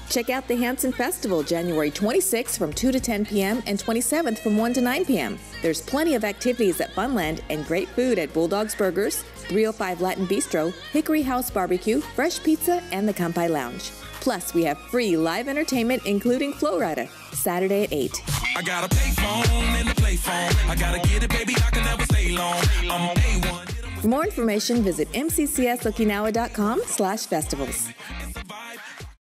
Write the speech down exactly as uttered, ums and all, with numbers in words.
Check out the Hansen Festival January twenty-sixth from two to ten p.m. and twenty-seventh from one to nine p.m. There's plenty of activities at Funland and great food at Bulldog's Burgers, three oh five Latin Bistro, Hickory House Barbecue, Fresh Pizza, and the Kampai Lounge. Plus, we have free live entertainment, including Flowrider, Saturday at eight. I got a pay phone and a play phone. I gotta get it, baby, I can never stay long. I'm A one. For more information, visit m c c s okinawa dot com slash festivals.